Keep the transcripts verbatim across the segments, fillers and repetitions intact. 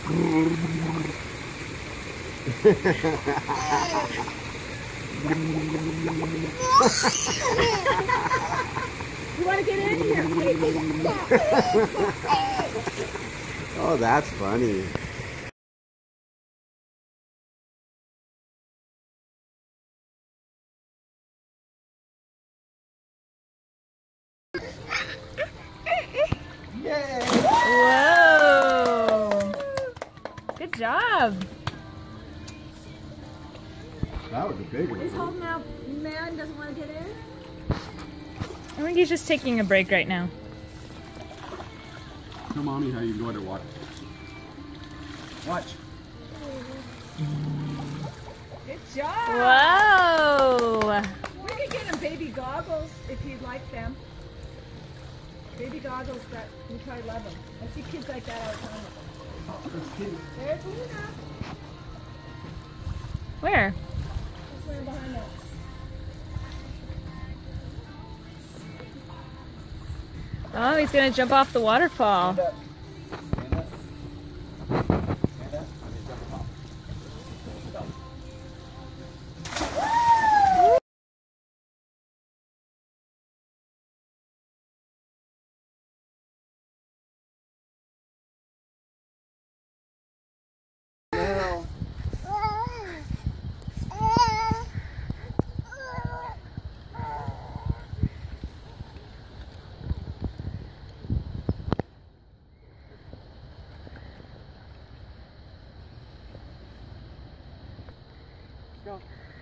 You want to get in here? Oh, that's funny. Yay! Whoa! Good job. That was a big one. Is Holden now mad and doesn't want to get in? I think he's just taking a break right now. Show mommy how you go to watch. Watch. Good job. Whoa! We could get him baby goggles if you'd like them. Baby goggles that you probably love them. I see kids like that all the time. Oh, there's kitty. There's Luna. Where? Just right behind us. Oh, he's gonna jump off the waterfall. Stand up. Stand up. Stand up. And then jump off. Go. Go.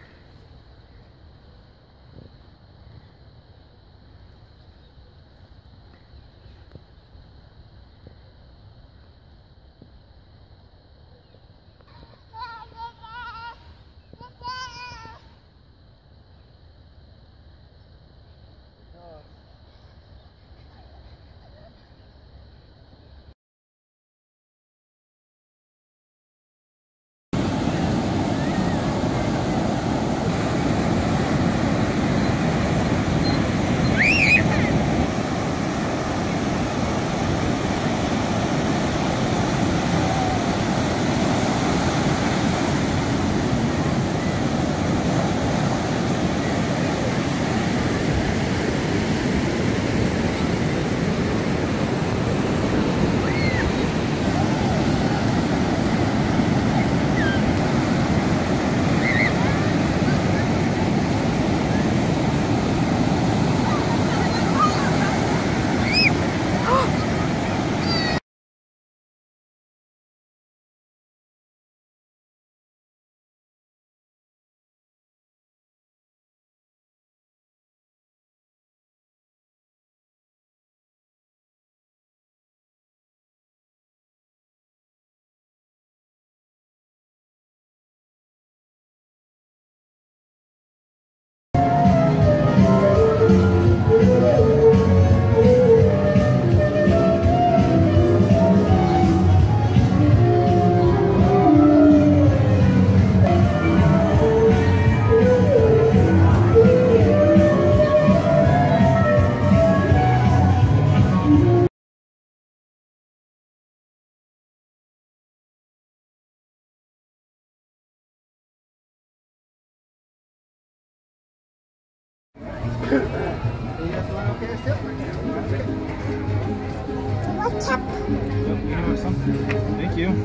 What's up? You have something? Thank you.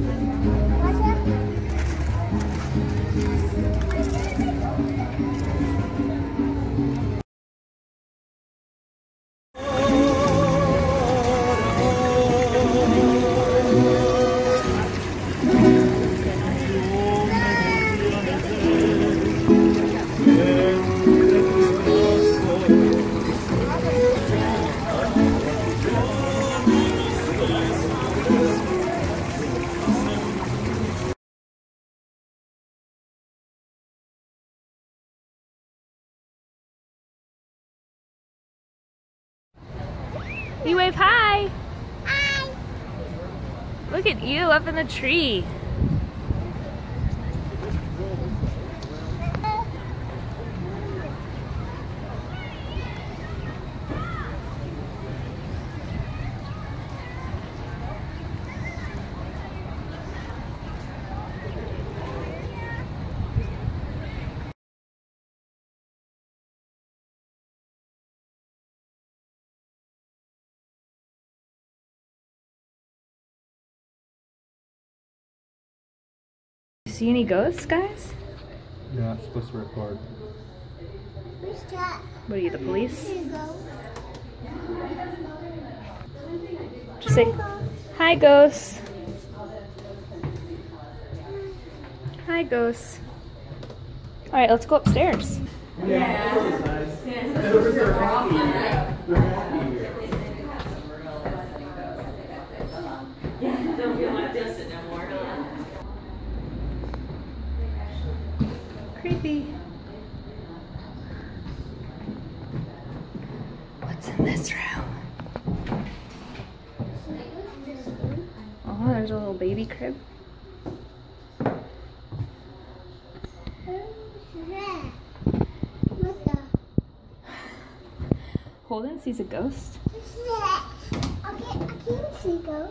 What's up? You wave hi. Hi. Look at you up in the tree. see any ghosts, guys? Yeah, it's supposed to record. Who's that? What are you, the police? Here you go. Just say, hi, ghosts. Hi, ghosts. All right, let's go upstairs. Creepy. What's in this room? Oh, there's a little baby crib. What the? Holden sees a ghost. What's that? Okay, I can't see ghosts.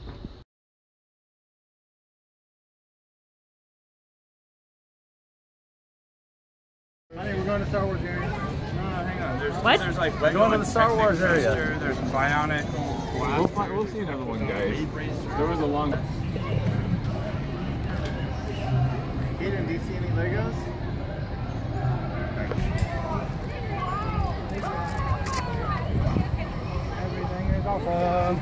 Honey, we're going to Star Wars area. No, no, hang on. There's, What? There's like We're going to the Star Wars area. Coaster, there's Bionic. We'll, find, we'll see another one, guys. There was a long. Caden, do you see any Legos? Everything is awesome.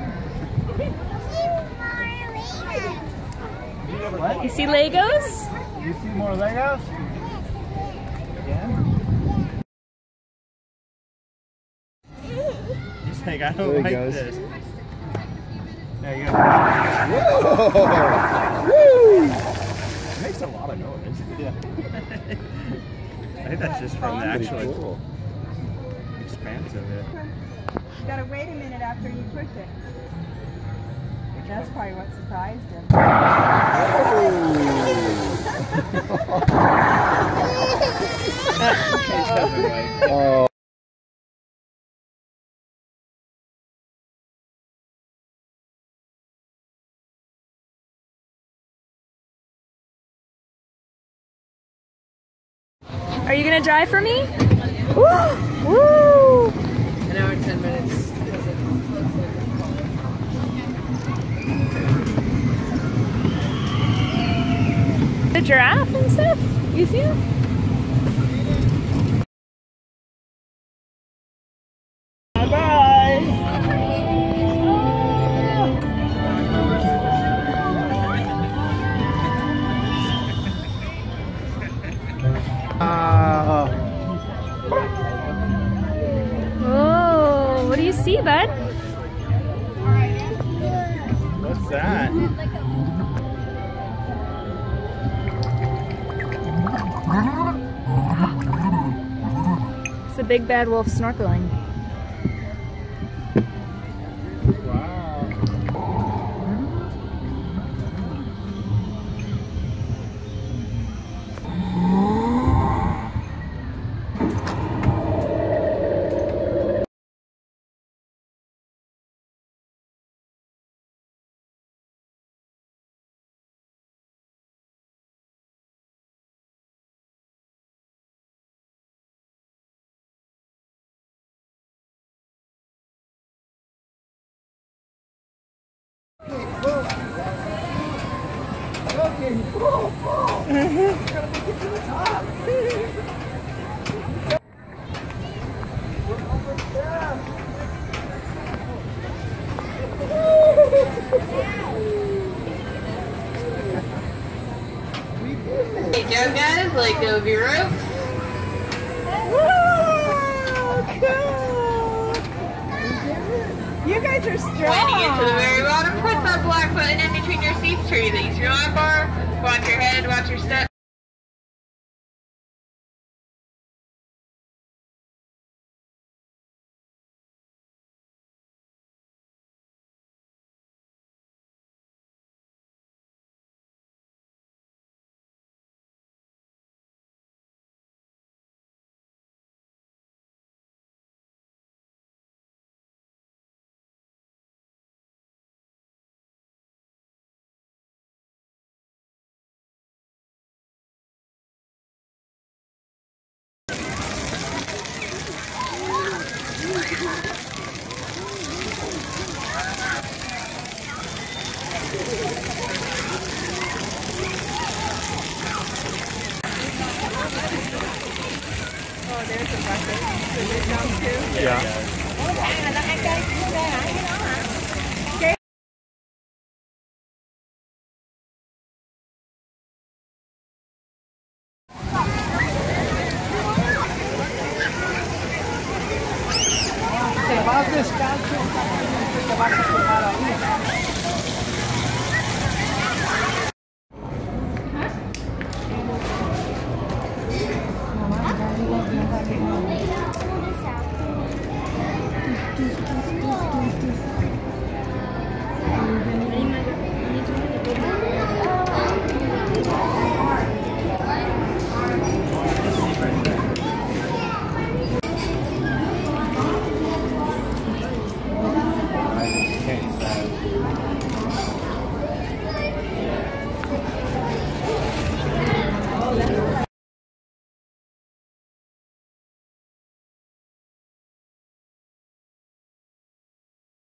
You see Legos? You see more Legos? He's like, I don't like goes. this. There you go. Whoa! Woo! It makes a lot of noise. Yeah. I think that's just from the Pretty actual cool. expanse of it. You gotta wait a minute after you push it. That's probably what surprised him. Oh. Are you gonna drive for me? Woo! Woo! An hour and ten minutes. The giraffe and stuff? You see them? Oh, what do you see, bud? What's that? It's the big bad wolf snorkeling. Hey, go guys, let go of your rope. You guys are strong. When you get to the very bottom, press that black button in between your seats to release your line bar. Watch your head, watch your step. À, là ăn cay cay hả? Cái đó hả? Te vas descalzo, te vas a quedar ahí.